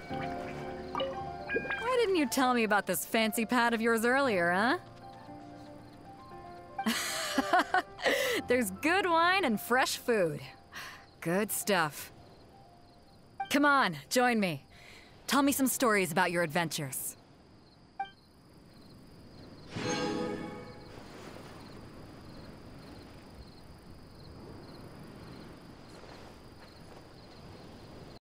Why didn't you tell me about this fancy pad of yours earlier, huh? There's good wine and fresh food. Good stuff. Come on, join me. Tell me some stories about your adventures.